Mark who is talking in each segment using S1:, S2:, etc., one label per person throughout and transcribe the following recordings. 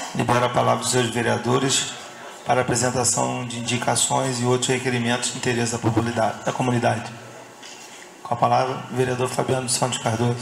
S1: Libero a palavra dos seus vereadores para apresentação de indicações e outros requerimentos de interesse da comunidade. Com a palavra, o vereador Fabiano Santos Cardoso.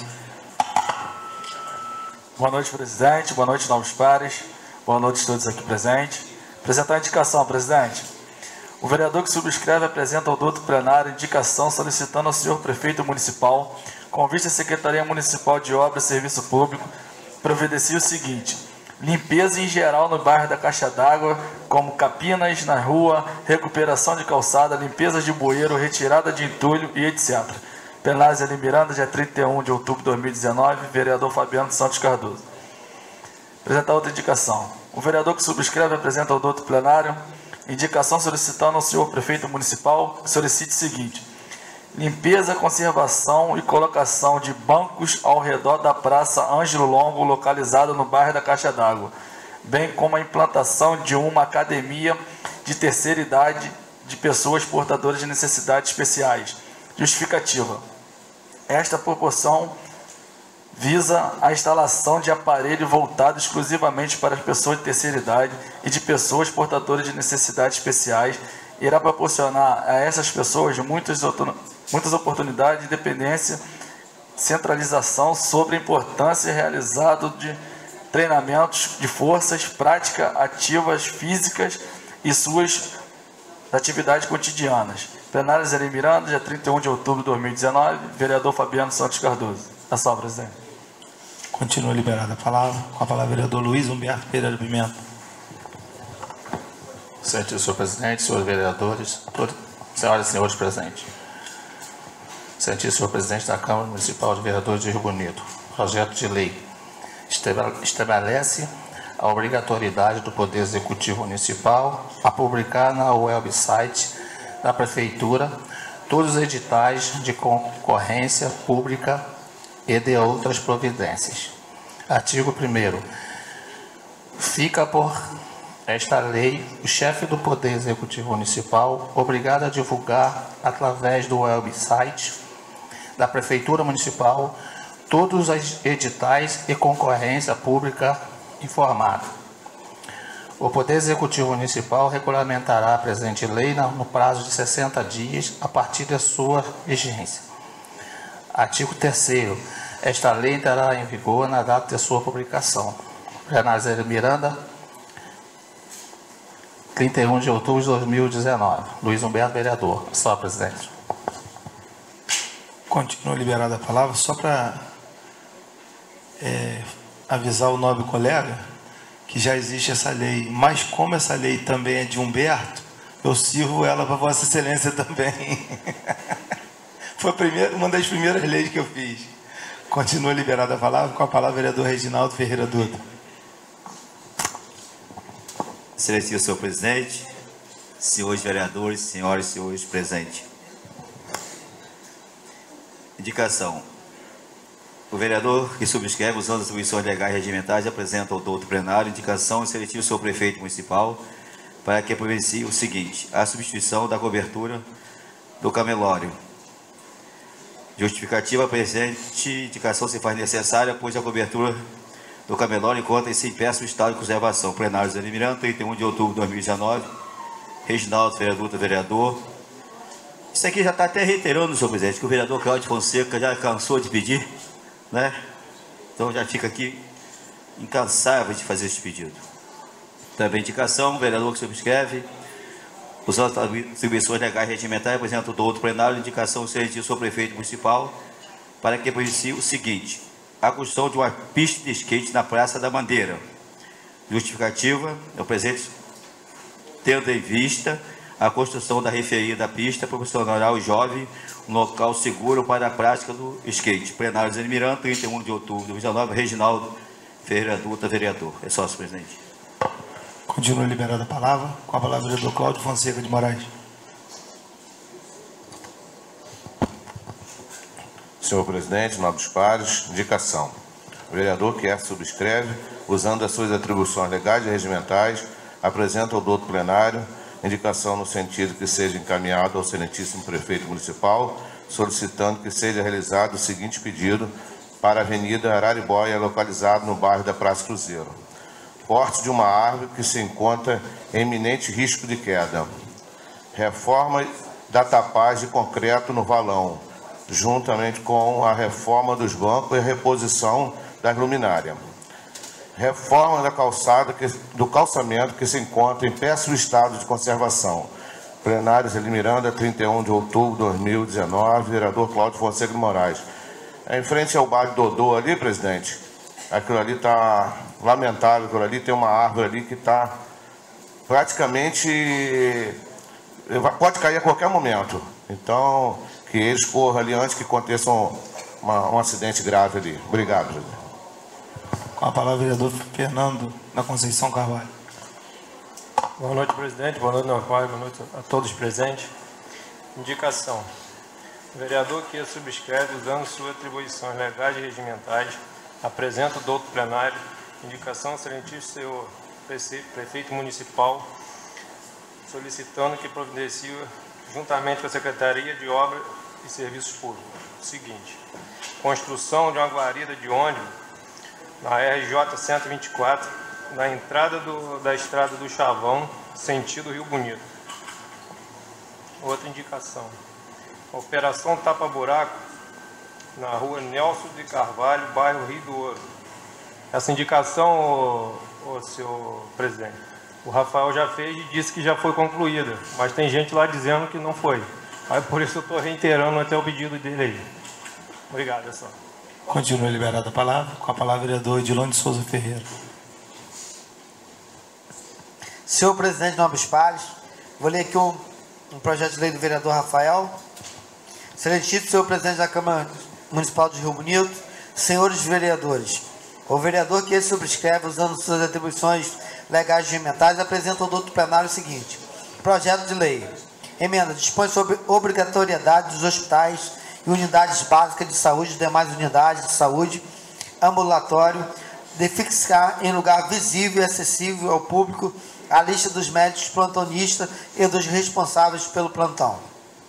S2: Boa noite, presidente. Boa noite, novos pares. Boa noite a todos aqui presentes. Apresentar a indicação, presidente. O vereador que subscreve apresenta ao doutor plenário indicação solicitando ao senhor prefeito municipal, com vista à Secretaria Municipal de Obras e Serviço Público, providencie o seguinte: limpeza em geral no bairro da Caixa d'Água, como capinas na rua, recuperação de calçada, limpeza de bueiro, retirada de entulho e etc. Plenário Zé Miranda, dia 31 de outubro de 2019, vereador Fabiano Santos Cardoso. Apresentar outra indicação. O vereador que subscreve apresenta ao doutor plenário indicação solicitando ao senhor prefeito municipal que solicite o seguinte: limpeza, conservação e colocação de bancos ao redor da Praça Ângelo Longo, localizada no bairro da Caixa d'Água, bem como a implantação de uma academia de terceira idade de pessoas portadoras de necessidades especiais. Justificativa: esta proporção visa a instalação de aparelho voltado exclusivamente para as pessoas de terceira idade e de pessoas portadoras de necessidades especiais. Irá proporcionar a essas pessoas muitas oportunidades de independência, centralização sobre a importância realizada de treinamentos de forças, prática ativas físicas e suas atividades cotidianas. Plenário Zé Miranda, dia 31 de outubro de 2019, vereador Fabiano Santos Cardoso. É só, presidente.
S1: Continua liberada a palavra. Com a palavra, vereador Luiz Humberto Pereira Pimenta.
S3: Senhor presidente, senhores vereadores, senhoras e senhores presentes. Senhor presidente da Câmara Municipal de Vereadores de Rio Bonito. Projeto de lei estabelece a obrigatoriedade do Poder Executivo Municipal a publicar na website da Prefeitura todos os editais de concorrência pública e de outras providências. Artigo 1º. Fica por esta lei o chefe do Poder Executivo Municipal obrigado a divulgar através do website da Prefeitura Municipal todos os editais e concorrência pública informada. O Poder Executivo Municipal regulamentará a presente lei no prazo de 60 dias a partir da sua vigência. Artigo 3º. Esta lei entrará em vigor na data de sua publicação. Plenário Zé Miranda, 31 de outubro de 2019. Luiz Humberto, vereador. Só, presidente.
S1: Continua liberada a palavra. Só para avisar o nobre colega que já existe essa lei, mas como essa lei também é de Humberto, eu sirvo ela para Vossa Excelência também. Foi uma das primeiras leis que eu fiz. Continua liberada a palavra. Com a palavra, vereador Reginaldo Ferreira Dutra.
S4: Excelentíssimo senhor presidente, senhores vereadores, senhoras e senhores presentes. Indicação. O vereador que subscreve, usando as atribuições legais e regimentais, apresenta ao doutor plenário indicação excelentíssimo senhor prefeito municipal para que providencie o seguinte: a substituição da cobertura do camelório. Justificativa: presente indicação se faz necessária, pois a cobertura do camelório encontra-se em péssimo estado de conservação. Plenário Zé Miranda, 31 de outubro de 2019. Reginaldo Ferreira, vereador. Isso aqui já está até reiterando, senhor presidente, que o vereador Cláudio Fonseca já cansou de pedir, né? Então já fica aqui incansável de fazer esse pedido. Também indicação: o vereador que subscreve, usando as atribuições legais e regimentais, apresenta do outro plenário indicação excelentíssimo senhor prefeito municipal para que providencie o seguinte: a construção de uma pista de skate na Praça da Bandeira. Justificativa: o presente, tendo em vista a construção da referida pista, proporcionará ao jovem um local seguro para a prática do skate. Plenário Zé Miranda, 31 de outubro de 2019. Reginaldo Ferreira Dutra, vereador. É só, senhor presidente.
S1: Continua liberada a palavra. Com a palavra, o vereador Cláudio Fonseca de Moraes.
S5: Senhor presidente, nobres pares, indicação. O vereador que subscreve, usando as suas atribuições legais e regimentais, apresenta ao doutor plenário indicação no sentido que seja encaminhado ao excelentíssimo prefeito municipal, solicitando que seja realizado o seguinte pedido para a Avenida Araribóia, localizado no bairro da Praça Cruzeiro. porte de uma árvore que se encontra em iminente risco de queda. Reforma da tapagem de concreto no valão, juntamente com a reforma dos bancos e a reposição das luminárias. Reforma da calçada, do calçamento que se encontra em péssimo estado de conservação. Plenário Zé Miranda, 31 de outubro de 2019, vereador Cláudio Fonseca de Moraes. Em frente ao bar Dodô ali, presidente, aquilo ali está lamentável, aquilo ali tem uma árvore ali que está praticamente, pode cair a qualquer momento. Então, que eles corram ali antes que aconteça um acidente grave ali. Obrigado, presidente.
S1: Com a palavra, vereador Fernando da Conceição Carvalho.
S6: Boa noite, presidente. Boa noite, Norval. Boa noite a todos presentes. Indicação. O vereador que subscreve, usando suas atribuições legais e regimentais, apresenta o douto plenário. Indicação, excelentíssimo senhor prefeito municipal, solicitando que providencie, juntamente com a Secretaria de Obras e Serviços Públicos, o seguinte: construção de uma guarida de ônibus na RJ 124, na entrada da estrada do Chavão, sentido Rio Bonito. Outra indicação: operação tapa-buraco na rua Nelson de Carvalho, bairro Rio do Ouro. Essa indicação, senhor presidente, o Rafael já fez e disse que já foi concluída, mas tem gente lá dizendo que não foi. Aí por isso eu estou reiterando até o pedido dele aí. Obrigado, pessoal.
S1: Continua liberada a palavra. Com a palavra, vereador Edilon de Souza Ferreira.
S7: Senhor presidente, nobres pares, vou ler aqui um projeto de lei do vereador Rafael. Excelentíssimo senhor presidente da Câmara Municipal de Rio Bonito, senhores vereadores, o vereador que subscreve, usando suas atribuições legais e regimentais, apresenta ao douto plenário o seguinte: projeto de lei. Emenda: dispõe sobre obrigatoriedade dos hospitais e unidades básicas de saúde e demais unidades de saúde, ambulatório, de fixar em lugar visível e acessível ao público a lista dos médicos plantonistas e dos responsáveis pelo plantão.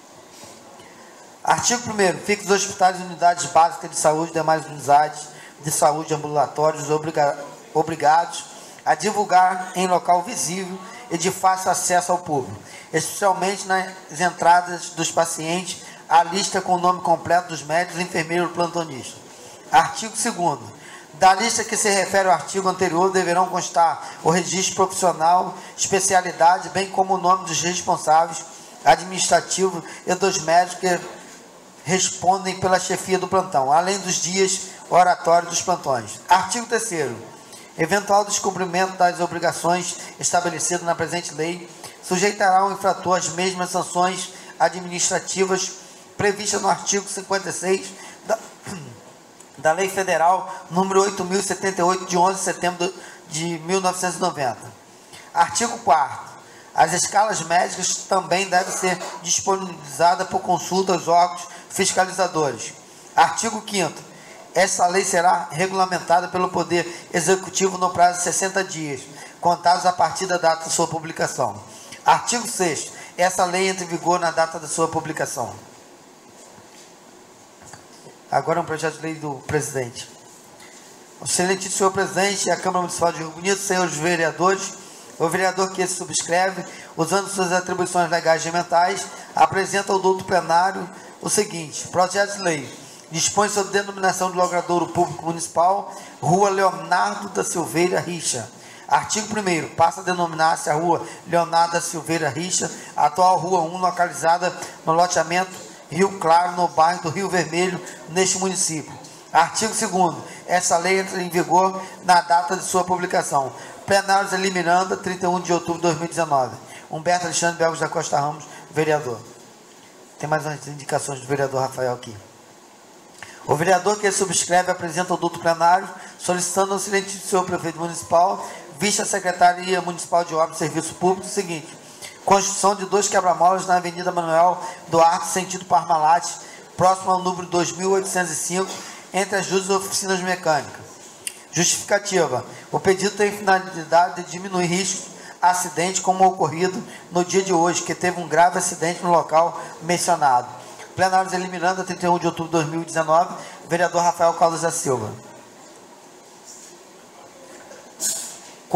S7: Artigo 1º. Fixa os hospitais e unidades básicas de saúde e demais unidades de saúde ambulatórios obrigados a divulgar em local visível e de fácil acesso ao público, especialmente nas entradas dos pacientes, a lista com o nome completo dos médicos e enfermeiros plantonistas. Artigo 2º. Da lista que se refere ao artigo anterior deverão constar o registro profissional, especialidade, bem como o nome dos responsáveis administrativos e dos médicos que respondem pela chefia do plantão, além dos dias oratórios dos plantões. Artigo 3º. Eventual descumprimento das obrigações estabelecidas na presente lei sujeitará o infrator às mesmas sanções administrativas previstas no artigo 56 da Lei Federal número 8.078, de 11 de setembro de 1990. Artigo 4º. As escalas médicas também devem ser disponibilizadas por consulta aos órgãos fiscalizadores. Artigo 5º. Esta lei será regulamentada pelo Poder Executivo no prazo de 60 dias, contados a partir da data de sua publicação. Artigo 6º. Essa lei entra em vigor na data da sua publicação. Agora é um projeto de lei do presidente. O excelentíssimo senhor presidente, a Câmara Municipal de Rio Bonito, senhores vereadores, o vereador que subscreve, usando suas atribuições legais e regimentais, apresenta ao douto plenário o seguinte: projeto de lei. Dispõe sobre denominação de logradouro público municipal, Rua Leonardo da Silveira Richa. Artigo 1º. Passa a denominar-se a Rua Leonardo da Silveira Richa, atual Rua 1, localizada no loteamento Rio Claro, no bairro do Rio Vermelho, neste município. Artigo 2º. Essa lei entra em vigor na data de sua publicação. Plenário Zé Miranda, 31 de outubro de 2019. Humberto Alexandre Belgos da Costa Ramos, vereador. Tem mais umas indicações do vereador Rafael aqui. O vereador que subscreve apresenta ao douto plenário, solicitando ao excelentíssimo senhor prefeito municipal, vista a Secretaria Municipal de Obras e Serviços Públicos, o seguinte: construção de 2 quebra-molas na Avenida Manuel Duarte, sentido Parmalat, próximo ao número 2805, entre as duas oficinas mecânicas. Justificativa: o pedido tem finalidade de diminuir riscos acidente como o ocorrido no dia de hoje, que teve um grave acidente no local mencionado. Plenário Zé Miranda, 31 de outubro de 2019, vereador Rafael Carlos da Silva.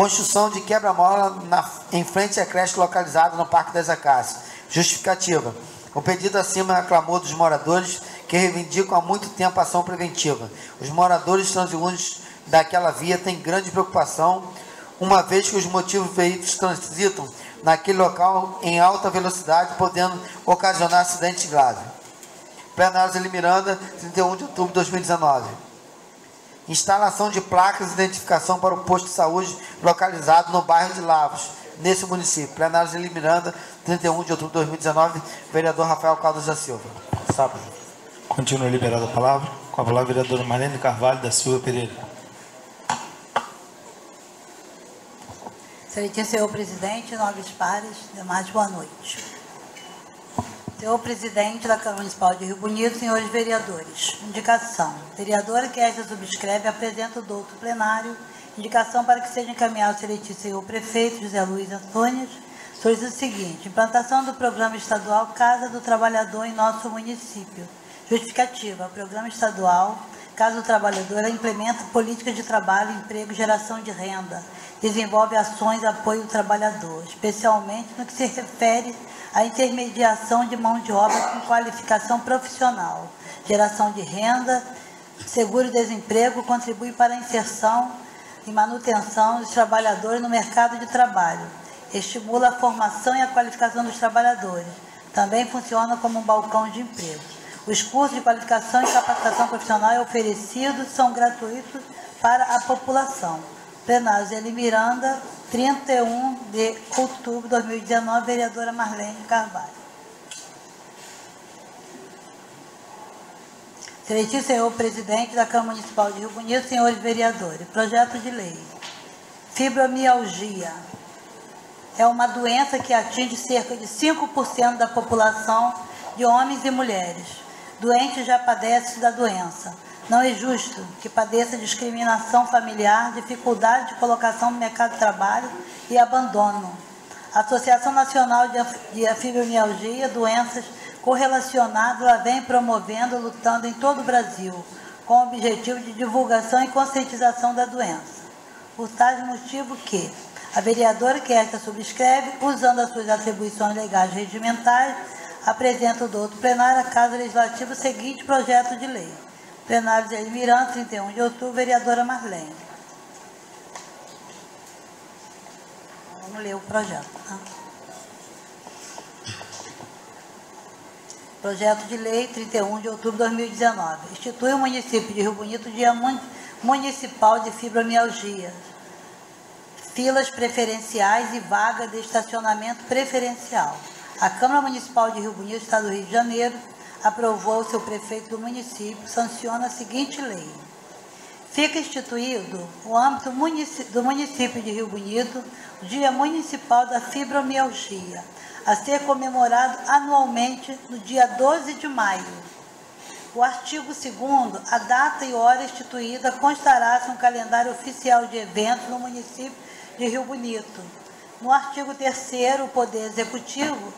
S7: Construção de quebra-mola em frente à creche localizada no Parque das Acácias. Justificativa. O pedido acima é a clamor dos moradores que reivindicam há muito tempo a ação preventiva. Os moradores transeuntes daquela via têm grande preocupação, uma vez que os motivos veículos transitam naquele local em alta velocidade, podendo ocasionar acidente grave. Plenário Zé Miranda, 31 de outubro de 2019. Instalação de placas de identificação para o posto de saúde localizado no bairro de Lavos, nesse município. Plenário Zé Miranda, 31 de outubro de 2019. Vereador Rafael Caldas da Silva. Sábado.
S1: Continua liberada a palavra. Com a palavra, a vereadora Marlene Carvalho da Silva Pereira.
S8: Excelentíssimo senhor presidente, nobres pares, demais, boa noite. Senhor presidente da Câmara Municipal de Rio Bonito, senhores vereadores. Indicação. Vereadora que esta subscreve apresenta o douto plenário. Indicação para que seja encaminhado ao excelentíssimo senhor prefeito José Luiz Antônio. Solicita o seguinte: implantação do programa estadual Casa do Trabalhador em nosso município. Justificativa. O programa estadual Casa do Trabalhador implementa políticas de trabalho, emprego e geração de renda. Desenvolve ações de apoio ao trabalhador, especialmente no que se refere à intermediação de mão de obra com qualificação profissional, geração de renda, seguro-desemprego, contribui para a inserção e manutenção dos trabalhadores no mercado de trabalho, estimula a formação e a qualificação dos trabalhadores, também funciona como um balcão de emprego. Os cursos de qualificação e capacitação profissional oferecidos são gratuitos para a população. Plenário Zé Miranda, 31 de outubro de 2019, vereadora Marlene Carvalho. Excelentíssimo senhor presidente da Câmara Municipal de Rio Bonito, senhores vereadores, projeto de lei. Fibromialgia é uma doença que atinge cerca de 5% da população de homens e mulheres. Doentes já padecem da doença. Não é justo que padeça discriminação familiar, dificuldade de colocação no mercado de trabalho e abandono. A Associação Nacional de Fibromialgia, doenças correlacionadas, ela vem promovendo, lutando em todo o Brasil, com o objetivo de divulgação e conscientização da doença. Por tal motivo que a vereadora que esta subscreve, usando as suas atribuições legais e regimentais, apresenta o douto plenário à Casa Legislativa o seguinte projeto de lei. Plenário Zé Miranda, 31 de outubro, vereadora Marlene. Vamos ler o projeto. Tá? Projeto de lei, 31 de outubro de 2019. Institui o município de Rio Bonito Dia Municipal de Fibromialgia. Filas preferenciais e vaga de estacionamento preferencial. A Câmara Municipal de Rio Bonito, Estado do Rio de Janeiro, aprovou o seu prefeito do município, sanciona a seguinte lei. Fica instituído no âmbito do município de Rio Bonito o Dia Municipal da Fibromialgia, a ser comemorado anualmente no dia 12 de maio. O artigo 2º, a data e hora instituída constará no calendário oficial de eventos no município de Rio Bonito. No artigo 3º, o Poder Executivo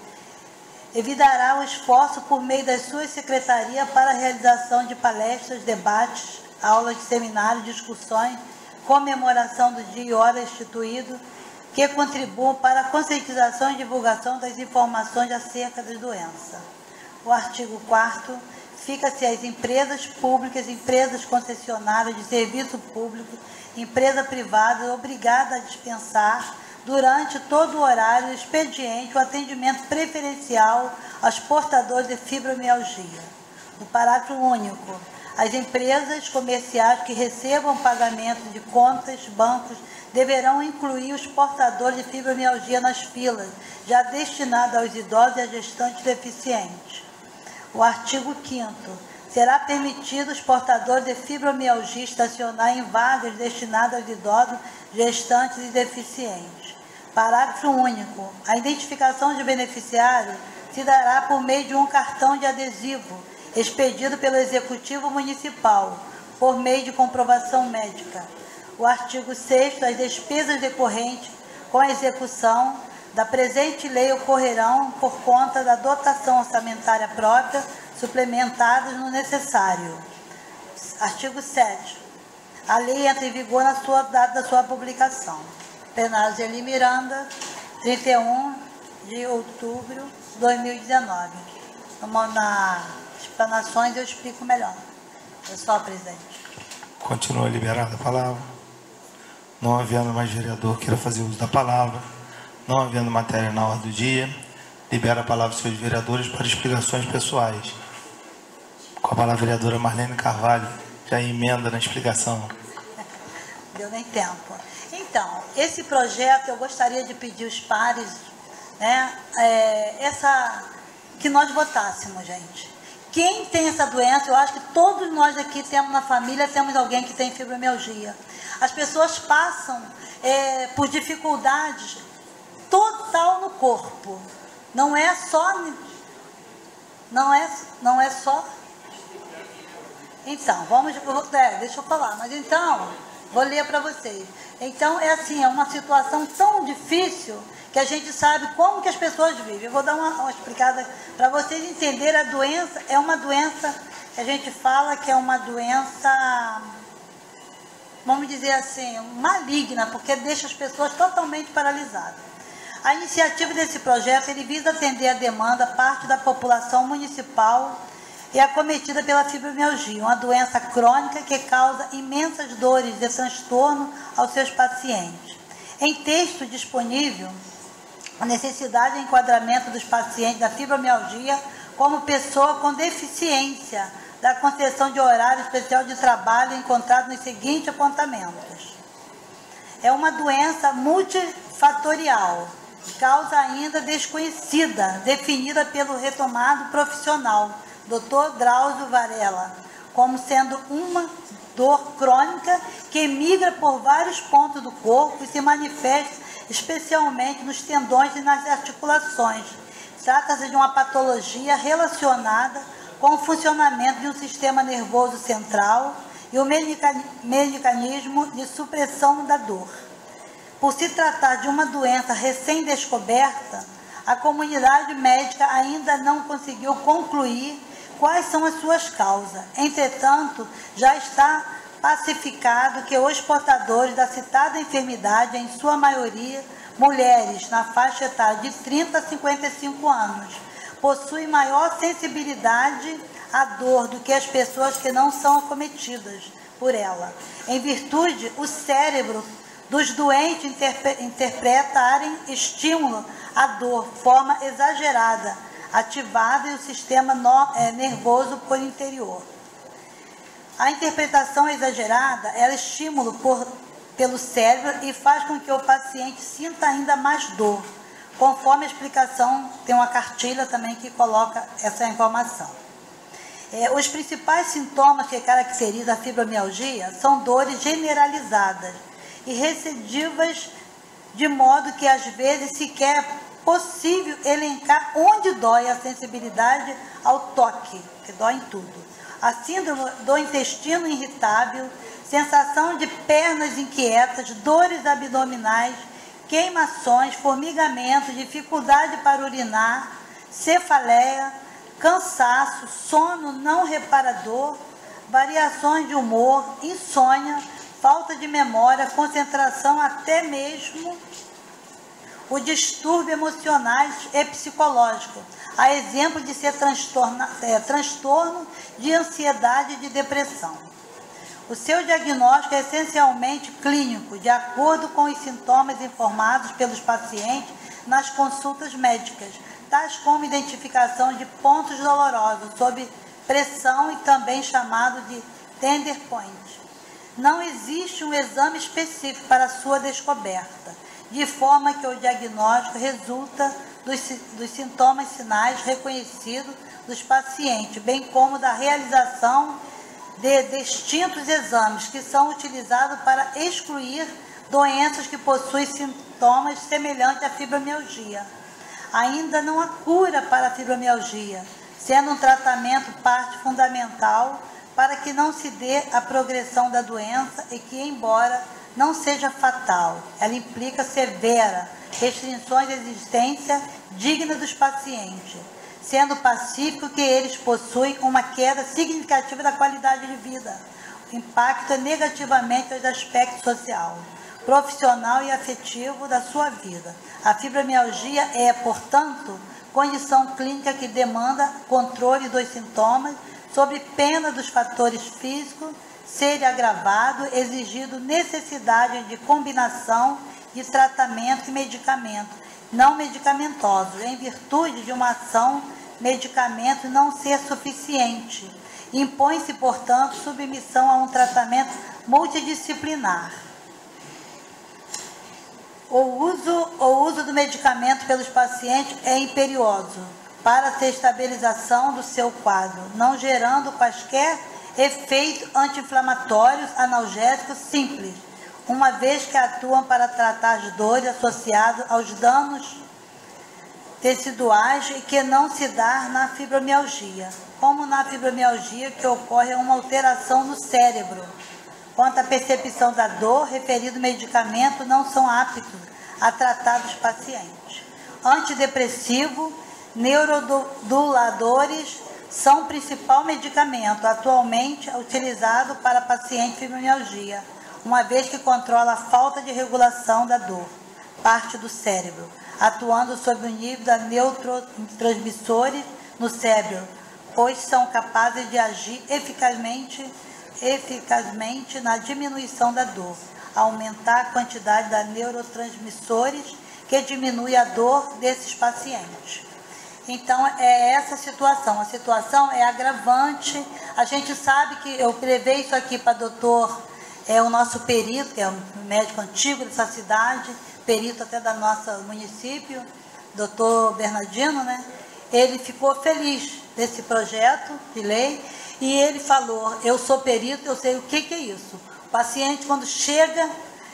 S8: evitará o esforço por meio das suas secretarias para a realização de palestras, debates, aulas de seminários, discussões, comemoração do dia e hora instituído, que contribuam para a conscientização e divulgação das informações acerca da doença. O artigo 4º, fica-se às empresas públicas, empresas concessionárias de serviço público, empresa privada obrigada a dispensar durante todo o horário do expediente o atendimento preferencial aos portadores de fibromialgia. No parágrafo único, as empresas comerciais que recebam pagamento de contas, bancos, deverão incluir os portadores de fibromialgia nas filas, já destinadas aos idosos e a gestantes deficientes. O artigo 5º, será permitido os portadores de fibromialgia estacionar em vagas destinadas aos idosos, gestantes e deficientes. Parágrafo único. A identificação de beneficiário se dará por meio de um cartão de adesivo expedido pelo Executivo Municipal, por meio de comprovação médica. O artigo 6º. As despesas decorrentes com a execução da presente lei ocorrerão por conta da dotação orçamentária própria, suplementadas no necessário. Artigo 7º. A lei entra em vigor na sua data da sua publicação. Plenário Zeli Miranda, 31 de outubro de 2019. Nas explanações eu explico melhor. É só, presidente.
S1: Continua liberada a palavra. Não havendo mais vereador que queira fazer uso da palavra, não havendo matéria na ordem do dia, libera a palavra aos seus vereadores para explicações pessoais. Com a palavra, a vereadora Marlene Carvalho, já emenda na explicação.
S8: Deu nem tempo. Então, esse projeto eu gostaria de pedir os pares, né, que nós votássemos, gente. Quem tem essa doença, eu acho que todos nós aqui temos na família, temos alguém que tem fibromialgia. As pessoas passam por dificuldades total no corpo. Não é só. Então, deixa eu falar, mas então, vou ler para vocês. Então, é assim, é uma situação tão difícil que a gente sabe como que as pessoas vivem. Eu vou dar uma explicada para vocês entenderem. A doença é uma doença que a gente fala que é uma doença, vamos dizer assim, maligna, porque deixa as pessoas totalmente paralisadas. A iniciativa desse projeto, ele visa atender a demanda parte da população municipal e acometida pela fibromialgia, uma doença crônica que causa imensas dores e transtorno aos seus pacientes. Em texto disponível, a necessidade de enquadramento dos pacientes da fibromialgia como pessoa com deficiência da concessão de horário especial de trabalho encontrado nos seguintes apontamentos. É uma doença multifatorial, causa ainda desconhecida, definida pelo retomado profissional, Dr. Drauzio Varela, como sendo uma dor crônica que migra por vários pontos do corpo e se manifesta especialmente nos tendões e nas articulações. Trata-se de uma patologia relacionada com o funcionamento de um sistema nervoso central e o mecanismo de supressão da dor. Por se tratar de uma doença recém-descoberta, a comunidade médica ainda não conseguiu concluir quais são as suas causas. Entretanto, já está pacificado que os portadores da citada enfermidade, em sua maioria mulheres na faixa etária de 30 a 55 anos, possuem maior sensibilidade à dor do que as pessoas que não são acometidas por ela. Em virtude, o cérebro dos doentes interpretarem estímulo à dor, forma exagerada, ativada e o sistema nervoso por interior. A interpretação exagerada é estímulo pelo cérebro e faz com que o paciente sinta ainda mais dor. Conforme a explicação, tem uma cartilha também que coloca essa informação. Os principais sintomas que caracterizam a fibromialgia são dores generalizadas e recidivas, de modo que às vezes sequer é possível elencar onde dói a sensibilidade ao toque, que dói em tudo. A síndrome do intestino irritável, sensação de pernas inquietas, dores abdominais, queimações, formigamento, dificuldade para urinar, cefaleia, cansaço, sono não reparador, variações de humor, insônia, falta de memória, concentração, até mesmo o distúrbio emocionais e psicológico, a exemplo de ser transtorno de ansiedade e de depressão. O seu diagnóstico é essencialmente clínico, de acordo com os sintomas informados pelos pacientes nas consultas médicas, tais como identificação de pontos dolorosos sob pressão e também chamado de tender point. Não existe um exame específico para sua descoberta, de forma que o diagnóstico resulta dos sintomas sinais reconhecidos dos pacientes, bem como da realização de distintos exames que são utilizados para excluir doenças que possuem sintomas semelhantes à fibromialgia. Ainda não há cura para a fibromialgia, sendo um tratamento parte fundamental para que não se dê a progressão da doença e que, embora não seja fatal, ela implica severa restrições de existência digna dos pacientes, sendo pacífico que eles possuem uma queda significativa da qualidade de vida, impacta negativamente os aspectos sociais. profissional e afetivo da sua vida. A fibromialgia é, portanto, condição clínica que demanda controle dos sintomas, sob pena dos fatores físicos ser agravado, exigindo necessidade de combinação de tratamento e medicamento não medicamentosos, em virtude de uma ação medicamento não ser suficiente. Impõe-se, portanto, submissão a um tratamento multidisciplinar. O uso do medicamento pelos pacientes é imperioso para a estabilização do seu quadro, não gerando quaisquer efeitos anti-inflamatórios analgésicos simples, uma vez que atuam para tratar as dores associadas aos danos teciduais e que não se dá na fibromialgia. Como na fibromialgia, que ocorre uma alteração no cérebro. Quanto à percepção da dor, referido medicamento não são aptos a tratar dos pacientes. Antidepressivo, neuromoduladores são o principal medicamento atualmente utilizado para paciente fibromialgia, uma vez que controla a falta de regulação da dor, parte do cérebro, atuando sobre o nível da neurotransmissores no cérebro, pois são capazes de agir eficazmente na diminuição da dor, aumentar a quantidade de neurotransmissores que diminui a dor desses pacientes. Então, é essa situação. A situação é agravante. A gente sabe que eu levei isso aqui para o doutor, o nosso perito, que é um médico antigo dessa cidade, perito até da nossa município, doutor Bernardino, né? Ele ficou feliz desse projeto de lei e ele falou, eu sou perito, eu sei o que é isso. O paciente, quando chega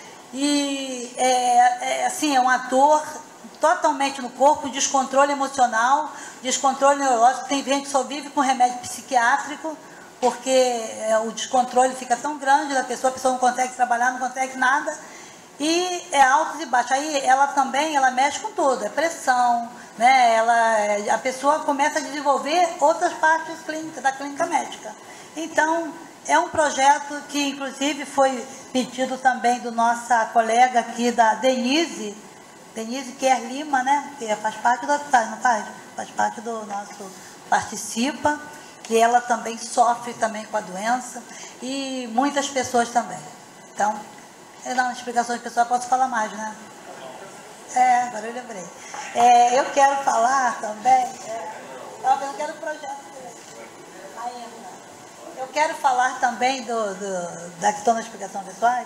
S8: e é uma dor totalmente no corpo, descontrole emocional, descontrole neurológico, tem gente que só vive com remédio psiquiátrico, porque o descontrole fica tão grande da pessoa, a pessoa não consegue trabalhar, não consegue nada, e é altos e baixos. Aí ela mexe com tudo, é pressão, né? A pessoa começa a desenvolver outras partes clínicas, da clínica médica. Então, é um projeto que, inclusive, foi pedido também do nossa colega aqui, da Denise Quer Lima, né? Que faz parte do hospital, não faz? Faz parte do nosso, participa, que ela também sofre também com a doença, e muitas pessoas também. Então, eu dar uma explicação de pessoal, posso falar mais, né? Agora eu lembrei. Eu quero falar também, eu quero projeto ainda. Eu quero falar também da questão da explicação pessoais.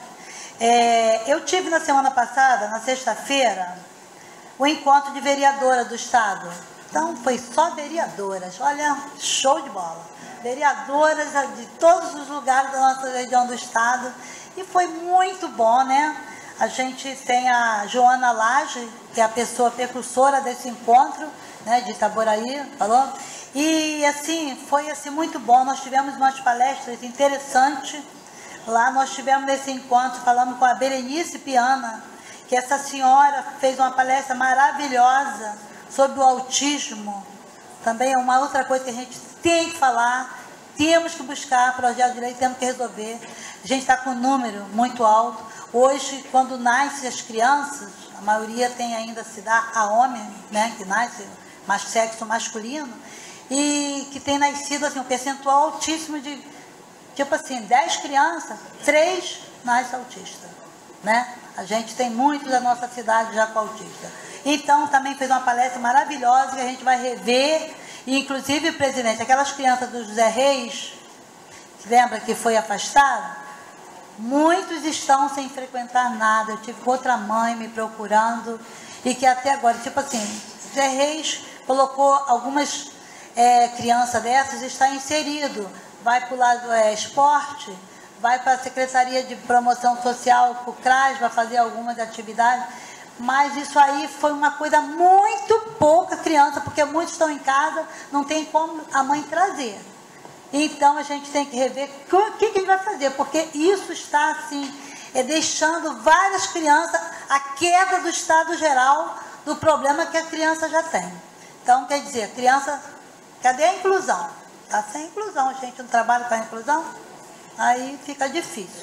S8: Eu tive na semana passada, na sexta-feira, o encontro de vereadora do Estado. Então, foi só vereadoras. Olha, show de bola. Vereadoras de todos os lugares da nossa região do Estado. E foi muito bom, né? A gente tem a Joana Lage, que é a pessoa precursora desse encontro, né, de Itaboraí, falou? E, assim, foi assim, muito bom. Nós tivemos umas palestras interessantes. Lá nós tivemos nesse encontro, falamos com a Berenice Piana, que essa senhora fez uma palestra maravilhosa sobre o autismo. Também é uma outra coisa que a gente tem que falar, temos que buscar projeto de lei, temos que resolver. A gente está com um número muito alto. Hoje, quando nascem as crianças, a maioria tem ainda se dá a homem, né, que nasce mais sexo masculino, e que tem nascido assim, um percentual altíssimo de, tipo assim, 10 crianças, 3 nascem autistas, né? A gente tem muitos da nossa cidade já com autista. Então, também fez uma palestra maravilhosa que a gente vai rever, e inclusive, presidente, aquelas crianças do José Reis, lembra que foi afastado? Muitos estão sem frequentar nada. Eu tive outra mãe me procurando, e que até agora, tipo assim, José Reis colocou algumas crianças dessas, está inserido, vai para o lado esporte, vai para a Secretaria de Promoção Social, para o CRAS, vai fazer algumas atividades, mas isso aí foi uma coisa muito pouca criança, porque muitos estão em casa, não tem como a mãe trazer. Então, a gente tem que rever o que a gente vai fazer, porque isso está, assim, deixando várias crianças a queda do estado geral do problema que a criança já tem. Então, quer dizer, criança, cadê a inclusão? Está sem inclusão, a gente não trabalha com a inclusão, aí fica difícil.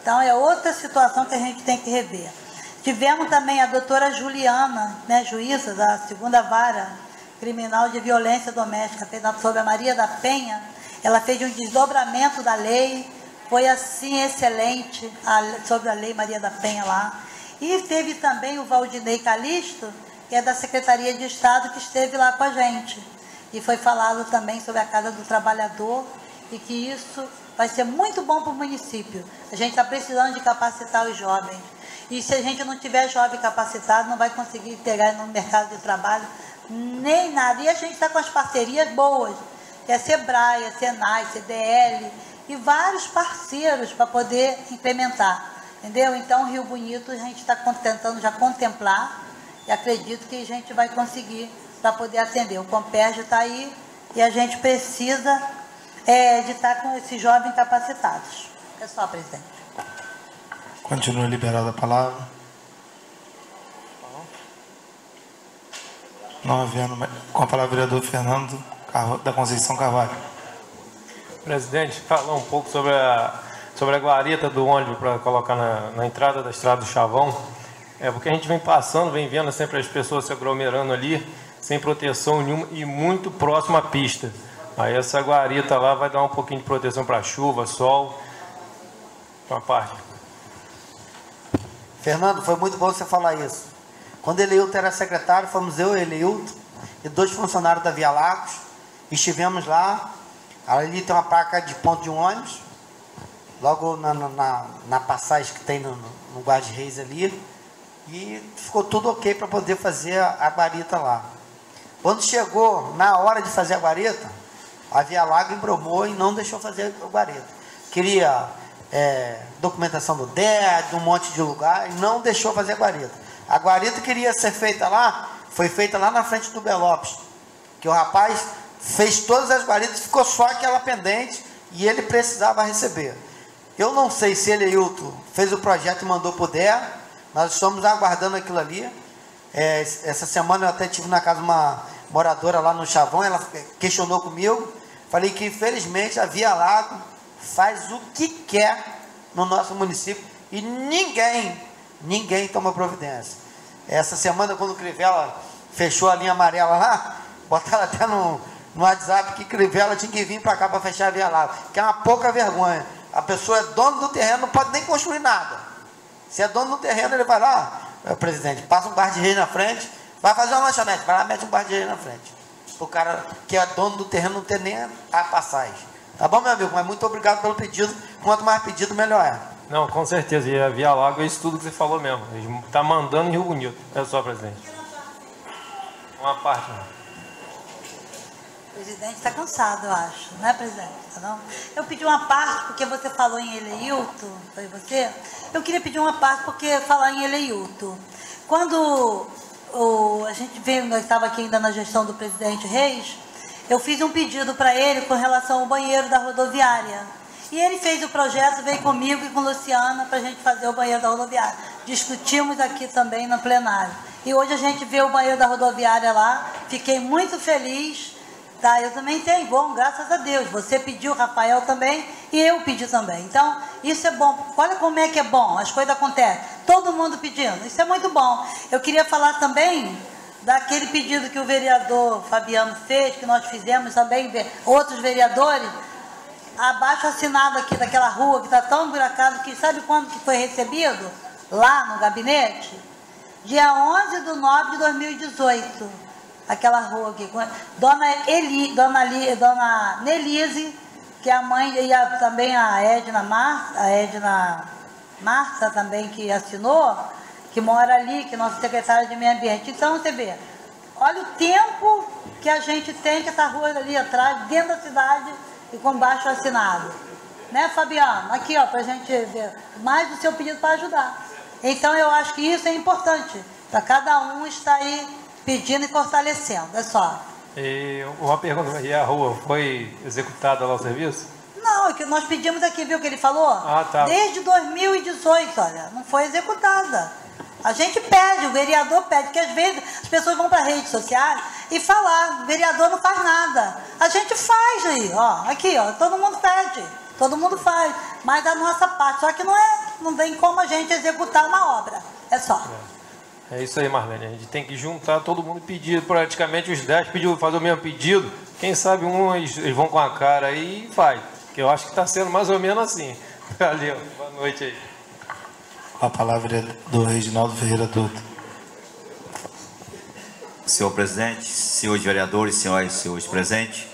S8: Então, é outra situação que a gente tem que rever. Tivemos também a doutora Juliana, né, juíza da 2ª Vara Criminal de Violência Doméstica, sobre a Maria da Penha. Ela fez um desdobramento da lei, foi assim excelente sobre a lei Maria da Penha lá. E teve também o Valdinei Calixto, que é da Secretaria de Estado, que esteve lá com a gente. E foi falado também sobre a Casa do Trabalhador, e que isso vai ser muito bom para o município. A gente está precisando de capacitar os jovens. E se a gente não tiver jovem capacitado, não vai conseguir integrar no mercado de trabalho nem nada. E a gente está com as parcerias boas, que é Sebrae, Senai, CDL, e vários parceiros para poder implementar. Entendeu? Então, Rio Bonito, a gente está tentando já contemplar, e acredito que a gente vai conseguir para poder atender. O Comperj está aí, e a gente precisa de estar com esses jovens capacitados. É só, presidente.
S1: Continua liberada a palavra. Não havendo mais. Com a palavra, o vereador Fernando da Conceição Carvalho.
S6: Presidente, falar um pouco sobre a guarita do ônibus para colocar na entrada da estrada do Chavão. Porque a gente vem passando, vem vendo sempre as pessoas se aglomerando ali, sem proteção nenhuma e muito próximo à pista. Aí essa guarita lá vai dar um pouquinho de proteção para chuva, sol, uma parte.
S7: Fernando, foi muito bom você falar isso. Quando Eleilton era secretário, fomos eu, Eleilton e 2 funcionários da Via Lagos. Estivemos lá, ali tem uma placa de ponto de ônibus, logo na passagem que tem no Guarda-Reis ali, e ficou tudo ok para poder fazer a guarita lá. Quando chegou na hora de fazer a guarita, a Via Lago embromou e não deixou fazer a guarita. Queria documentação do DEA, de um monte de lugar, e não deixou fazer a guarita. A guarita queria ser feita lá, foi feita lá na frente do Belopes, que o rapaz fez todas as guaritas, ficou só aquela pendente, e ele precisava receber. Eu não sei se Eleilton fez o projeto e mandou para o DEA, nós estamos aguardando aquilo ali. Essa semana eu até estive na casa de uma moradora lá no Chavão, ela questionou comigo, falei que infelizmente a Via Lago faz o que quer no nosso município e ninguém toma providência. Essa semana, quando o Crivella fechou a linha amarela lá, botaram até no WhatsApp que Crivella tinha que vir para cá para fechar a Via Lago, que é uma pouca vergonha. A pessoa é dono do terreno, não pode nem construir nada. Se é dono do terreno, ele vai lá, presidente, passa um guarda-reis na frente, vai fazer uma lanchonete, vai lá, mete um guarda-reis na frente. O cara que é dono do terreno não tem nem a passagem. Tá bom, meu amigo? Mas muito obrigado pelo pedido. Quanto mais pedido, melhor é.
S6: Não, com certeza. E a Via Lago é isso tudo que você falou mesmo. Ele está mandando em Rio Bonito. É só, presidente. Uma parte.
S8: O presidente está cansado, eu acho. Não é, presidente? Não? Eu pedi uma parte porque você falou em Eleilton. Foi você? Eu queria pedir uma parte porque falar em Eleilton. Quando a gente veio, nós estávamos aqui ainda na gestão do presidente Reis, eu fiz um pedido para ele com relação ao banheiro da rodoviária. E ele fez o projeto, veio comigo e com Luciana para a gente fazer o banheiro da rodoviária. Discutimos aqui também no plenário. E hoje a gente vê o banheiro da rodoviária lá, fiquei muito feliz. Tá, eu também tenho, bom, graças a Deus. Você pediu, Rafael também, e eu pedi também. Então, isso é bom. Olha como é que é bom, as coisas acontecem. Todo mundo pedindo, isso é muito bom. Eu queria falar também daquele pedido que o vereador Fabiano fez, que nós fizemos também, outros vereadores, abaixo assinado aqui daquela rua que está tão emburacado, que sabe quando que foi recebido? Lá no gabinete? Dia 11/9/2018. Aquela rua aqui, Dona Nelise, que é a mãe, e também a Edna Marta também, que assinou, que mora ali, que é nossa secretária de meio ambiente. Então, você vê, olha o tempo que a gente tem, que essa rua ali atrás, dentro da cidade, e com baixo assinado. Né, Fabiano? Aqui, ó, para a gente ver mais do seu pedido para ajudar. Então, eu acho que isso é importante, para cada um estar aí pedindo e fortalecendo, é só.
S6: E uma pergunta, e a rua foi executada lá o serviço?
S8: Não, é que nós pedimos aqui, viu o que ele falou?
S6: Ah, tá.
S8: Desde 2018, olha, não foi executada. A gente pede, o vereador pede, porque às vezes as pessoas vão para as redes sociais e falar, o vereador não faz nada. A gente faz aí, ó, aqui, ó, todo mundo pede, todo mundo faz. mais a nossa parte. Só que não tem como a gente executar uma obra. É só.
S6: É isso aí, Marlene. A gente tem que juntar todo mundo e pedir. Praticamente os 10 pediu fazer o mesmo pedido. Quem sabe eles vão com a cara aí e faz. Que eu acho que está sendo mais ou menos assim. Valeu. Boa noite aí.
S1: A palavra é do Reginaldo Ferreira Dutra.
S4: Senhor presidente, senhores vereadores, senhoras e senhores presentes,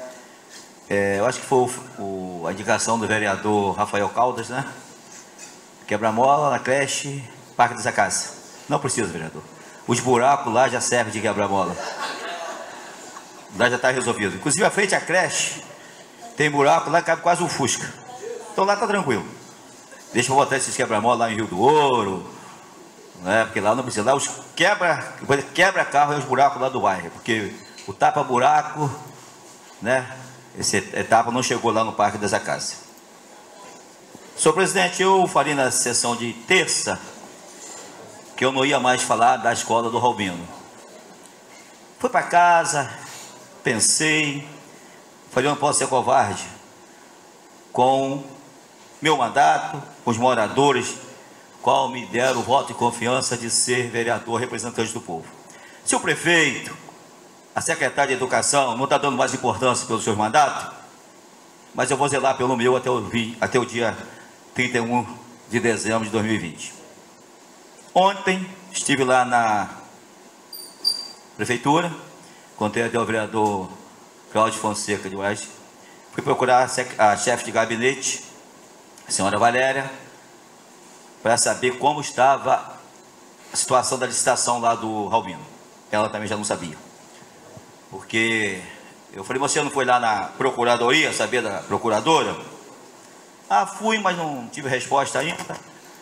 S4: eu acho que foi a indicação do vereador Rafael Caldas, né? Quebra-mola na creche, Parque das Acácias. Não precisa, vereador. Os buracos lá já servem de quebra-mola. Lá já está resolvido. Inclusive, à frente à creche, tem buraco, lá cabe quase um Fusca. Então lá está tranquilo. Deixa eu botar esses quebra-mola lá em Rio do Ouro, né? Porque lá não precisa. Lá os quebra-carro é os buracos lá do bairro. Porque o tapa-buraco, né? Essa etapa não chegou lá no Parque das Acácias. Senhor presidente, eu falei na sessão de terça que eu não ia mais falar da escola do Raubino. Fui para casa, pensei, falei, eu não posso ser covarde com meu mandato, com os moradores, qual me deram o voto de confiança de ser vereador representante do povo. Se o prefeito, a secretária de Educação não está dando mais importância pelos seus mandatos, mas eu vou zelar pelo meu até o dia 31 de dezembro de 2020. Ontem estive lá na prefeitura, contei até o vereador Cláudio Fonseca de Oeste, fui procurar a chefe de gabinete, a senhora Valéria, para saber como estava a situação da licitação lá do Raubino. Ela também já não sabia. Porque eu falei, você não foi lá na procuradoria, saber da procuradora? Ah, fui, mas não tive resposta ainda.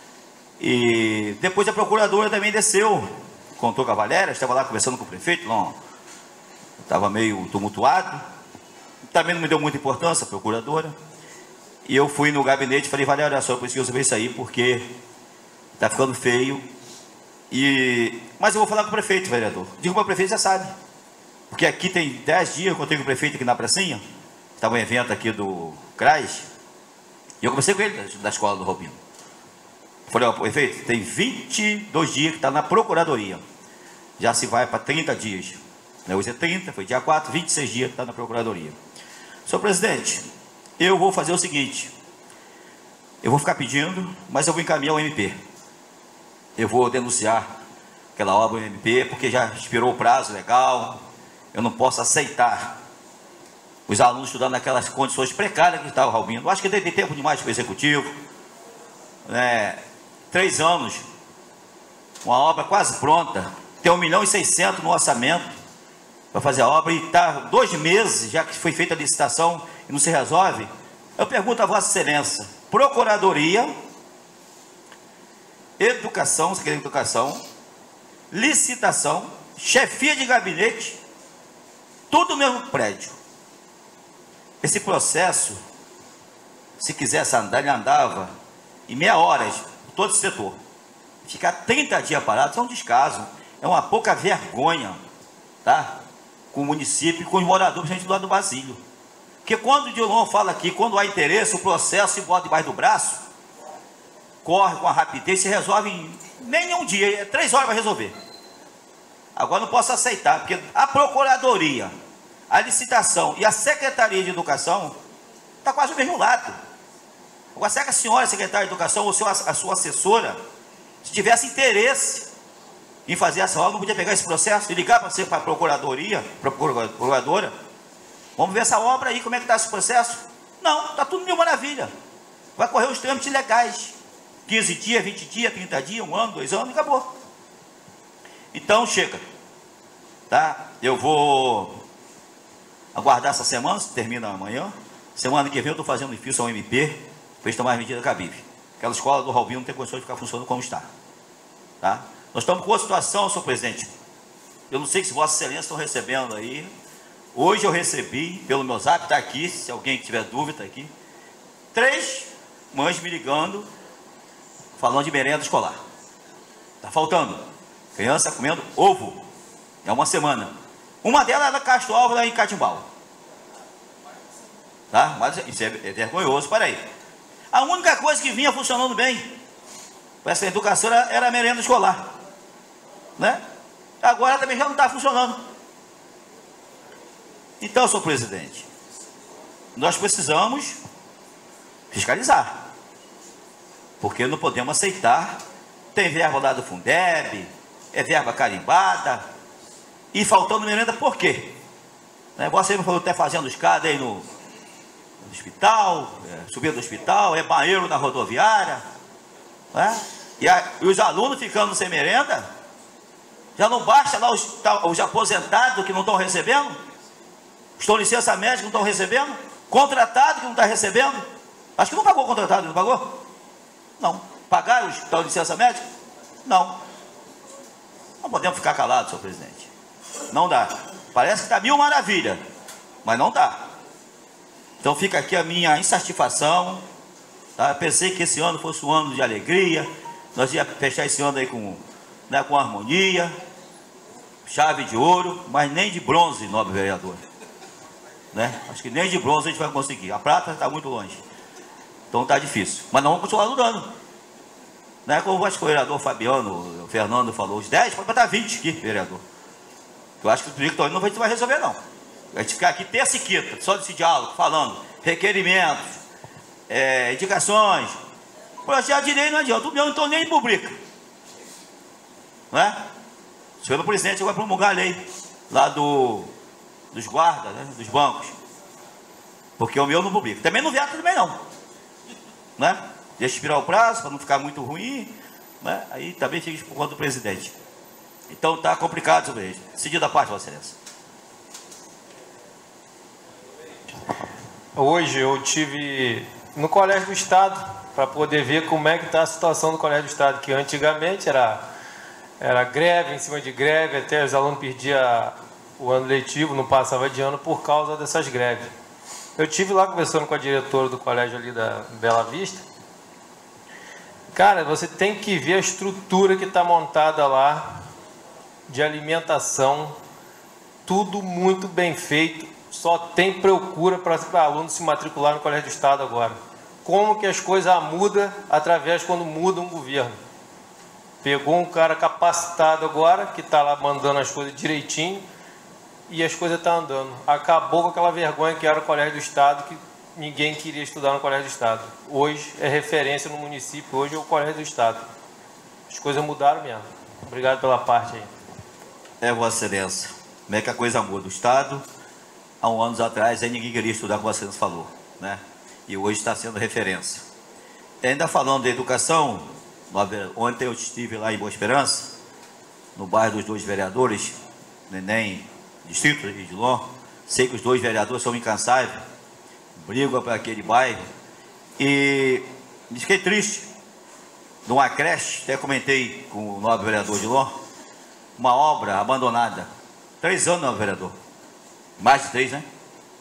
S4: E depois a procuradora também desceu, contou com a Valéria, estava lá conversando com o prefeito, não, estava meio tumultuado. Também não me deu muita importância a procuradora. E eu fui no gabinete e falei, Valéria, olha só, eu preciso ver isso aí, porque está ficando feio. Mas eu vou falar com o prefeito, vereador. Digo para o prefeito, já sabe. Porque aqui tem 10 dias que eu tenho o prefeito aqui na pracinha, estava um evento aqui do CRAS, e eu conversei com ele da escola do Raubino. Falei, ó, prefeito, tem 22 dias que está na procuradoria, já se vai para 30 dias. Hoje é 30, foi dia 4, 26 dias que está na procuradoria. Senhor presidente, eu vou fazer o seguinte, eu vou ficar pedindo, mas eu vou encaminhar o MP. Eu vou denunciar aquela obra do MP, porque já expirou o prazo legal. Eu não posso aceitar os alunos estudando naquelas condições precárias que estava o Raubino. Eu acho que tem tempo demais para o executivo, né? 3 anos, uma obra quase pronta, tem 1.600.000 no orçamento para fazer a obra, e está 2 meses já que foi feita a licitação e não se resolve. Eu pergunto a Vossa Excelência, Procuradoria, Educação, Secretaria de Educação, licitação, chefia de gabinete, tudo no mesmo prédio. Esse processo, se quisesse andar, ele andava em meia hora, todo o setor. Ficar 30 dias parado, isso é um descaso, é uma pouca vergonha, tá? Com o município e com os moradores, gente do lado do Basílio. Porque quando o Dilon fala aqui, quando há interesse, o processo se bota debaixo do braço, corre com a rapidez, se resolve em nem um dia, 3 horas para resolver. Agora não posso aceitar, porque a Procuradoria, a licitação e a Secretaria de Educação está quase do mesmo lado. Agora, será que a senhora secretária de Educação ou a sua assessora, se tivesse interesse em fazer essa obra, não podia pegar esse processo e ligar para a Procuradoria, para a Procuradora? Vamos ver essa obra aí, como é que está esse processo? Não, está tudo mil maravilha. Vai correr os trâmites legais. 15 dias, 20 dias, 30 dias, 1 ano, 2 anos e acabou. Então chega, tá? Eu vou aguardar essa semana, se termina amanhã. Semana que vem eu estou fazendo ofício ao MP para eles tomarem medida cabível. Aquela escola do Raubino não tem condições de ficar funcionando como está, tá? Nós estamos com outra situação, senhor presidente. Eu não sei se Vossa Excelência estão recebendo aí. Hoje eu recebi, pelo meu zap, está aqui, se alguém tiver dúvida, está aqui. 3 mães me ligando, falando de merenda escolar. Está faltando. Criança comendo ovo. É uma semana. Uma delas é da Castro Alves, lá em Catimbau. Tá? Mas isso é vergonhoso, para aí. A única coisa que vinha funcionando bem para essa educação era a merenda escolar, né? Agora também já não está funcionando. Então, senhor presidente, nós precisamos fiscalizar, porque não podemos aceitar. Tem verba lá do Fundeb, é verba carimbada, e faltando merenda por quê? Você me falou até fazendo escada aí no hospital, subindo do hospital, é banheiro na rodoviária, né? E os alunos ficando sem merenda. Já não basta lá os aposentados que não estão recebendo, estão licença médica que não estão recebendo, contratado que não está recebendo. Acho que não pagou o contratado, não pagou? Não. Pagaram os que estão licença médica? Não. Não podemos ficar calados, senhor presidente. Não dá. Parece que está mil maravilha, mas não dá. Então fica aqui a minha insatisfação. Tá? Pensei que esse ano fosse um ano de alegria. Nós ia fechar esse ano aí com harmonia, chave de ouro, mas nem de bronze, nobre vereador. Né? Acho que nem de bronze a gente vai conseguir. A prata está muito longe. Então está difícil. Mas não vamos continuar lutando. Não é como o vereador Fabiano, o Fernando falou, os 10, pode botar 20 aqui, vereador. Eu acho que o Victorino não vai resolver, não. A gente ficar aqui terça e quinta, só desse diálogo, falando requerimentos, indicações. Projeto de lei não adianta, o meu então nem publica. Não é? O senhor presidente vai promulgar a lei lá dos guardas, né, dos bancos. Porque o meu não publica. Também não veto também não. Né? Deixa expirar o prazo para não ficar muito ruim. Né? Aí também fica por conta do presidente. Então está complicado sobre isso. Seguida a parte, Vossa Excelência.
S6: Hoje eu tive no Colégio do Estado para poder ver como é que está a situação do Colégio do Estado, que antigamente era greve em cima de greve, até os alunos perdiam o ano letivo, não passava de ano por causa dessas greves. Eu tive lá conversando com a diretora do colégio ali da Bela Vista. Cara, você tem que ver a estrutura que está montada lá, de alimentação, tudo muito bem feito, só tem procura para aluno se matricular no Colégio do Estado agora. Como que as coisas mudam através quando muda um governo? Pegou um cara capacitado agora, que está lá mandando as coisas direitinho, e as coisas estão andando. Acabou com aquela vergonha que era o Colégio do Estado, que ninguém queria estudar no Colégio do Estado. Hoje é referência no município, hoje é o Colégio do Estado. As coisas mudaram mesmo. Obrigado pela parte aí.
S4: Vossa Excelência, como é que a coisa muda? O Estado, há uns anos atrás, aí ninguém queria estudar, como Vossa Excelência falou, né? E hoje está sendo referência. E ainda falando de educação, ontem eu estive lá em Boa Esperança, no bairro dos dois vereadores, Neném, Distrito de Edilon. Sei que os dois vereadores são incansáveis, brigam para aquele bairro, e fiquei triste. Numa creche, até comentei com o nobre vereador Edilon, uma obra abandonada. 3 anos, nobre vereador. Mais de 3, né?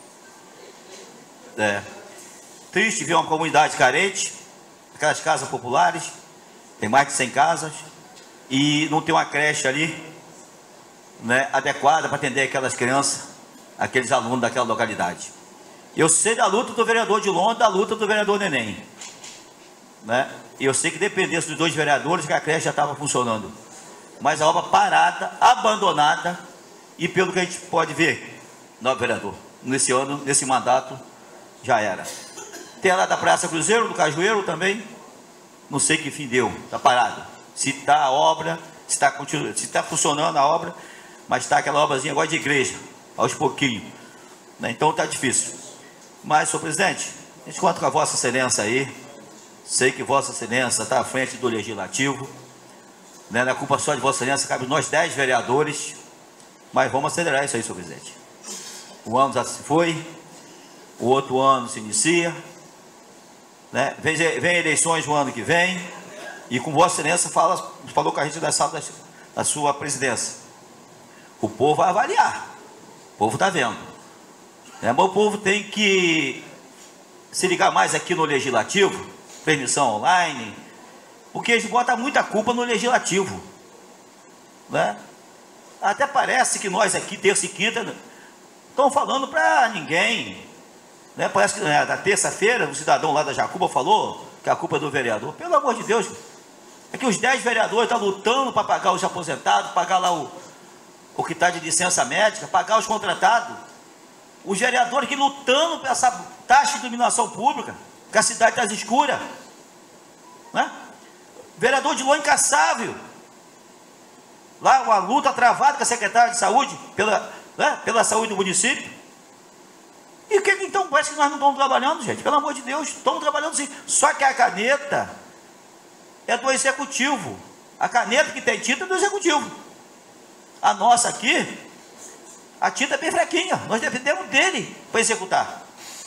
S4: Triste ver uma comunidade carente, aquelas casas populares, tem mais de 100 casas, e não tem uma creche ali, né, adequada para atender aquelas crianças, aqueles alunos daquela localidade. Eu sei da luta do vereador Edilon, da luta do vereador Neném, né? E eu sei que dependesse dos dois vereadores que a creche já estava funcionando, mas a obra parada, abandonada, e pelo que a gente pode ver, nobre vereador, nesse ano, nesse mandato, já era. Tem lá da Praça Cruzeiro, do Cajueiro também, não sei que fim deu, está parado. Se está a obra, se está funcionando a obra, mas está aquela obrazinha agora de igreja, aos pouquinhos, né? Então está difícil. Mas, senhor presidente, a gente conta com a Vossa Excelência aí. Sei que Vossa Excelência está à frente do Legislativo, né? Na culpa só de Vossa Excelência, cabe nós 10 vereadores, mas vamos acelerar isso aí, senhor presidente. O ano já se foi, o outro ano se inicia, né? Vem eleições no ano que vem, e com Vossa Excelência falou com a gente da sala da sua presidência. O povo vai avaliar, o povo está vendo, né? Mas o povo tem que se ligar mais aqui no Legislativo, permissão online, porque eles botam muita culpa no Legislativo, né? Até parece que nós aqui, terça e quinta, estão falando para ninguém. Né? Parece que na terça-feira, um cidadão lá da Jacuba falou que a culpa é do vereador. Pelo amor de Deus, é que os 10 vereadores estão lutando para pagar os aposentados, pagar lá o que está de licença médica, pagar os contratados. Os vereadores que lutando por essa taxa de iluminação pública, que a cidade está escura. Né? Vereador de Lô incansável. Lá uma luta travada com a secretária de saúde, pela saúde do município. E que então parece que nós não estamos trabalhando, gente. Pelo amor de Deus, estamos trabalhando sim. Só que a caneta é do executivo. A caneta que tem tinta é do executivo. A nossa aqui, a tinta é bem fraquinha. Nós dependemos dele para executar.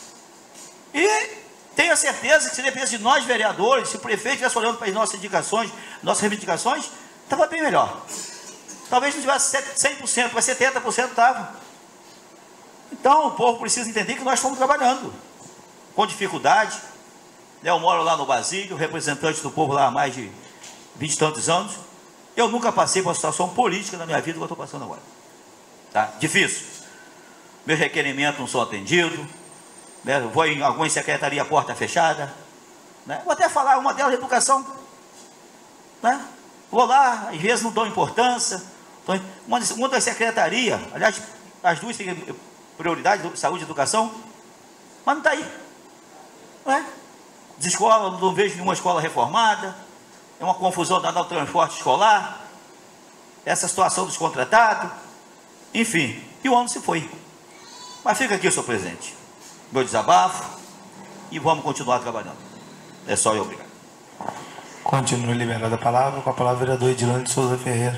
S4: E tenho certeza que se dependesse de nós, vereadores, se o prefeito estivesse olhando para as nossas indicações, nossas reivindicações, estava bem melhor. Talvez não tivesse 100%, mas 70% estava. Então, o povo precisa entender que nós estamos trabalhando com dificuldade. Eu moro lá no Basílio, representante do povo lá há mais de 20 e tantos anos. Eu nunca passei por uma situação política na minha vida que eu estou passando agora. Tá? Difícil. Meus requerimentos não são atendidos. Né? Eu vou em alguma secretaria porta fechada. Né? Vou até falar uma delas de educação. Né? Vou lá, às vezes não dou importância. Uma das secretarias, aliás, as duas têm prioridade, saúde e educação, mas não está aí. Não é? Escola, não vejo nenhuma escola reformada, é uma confusão danada no transporte escolar, essa situação dos contratados, enfim, e o ano se foi. Mas fica aqui, senhor presidente, meu desabafo, e vamos continuar trabalhando. É só eu, obrigado.
S1: Continua liberada a palavra, com a palavra o vereador Edilane de Souza Ferreira.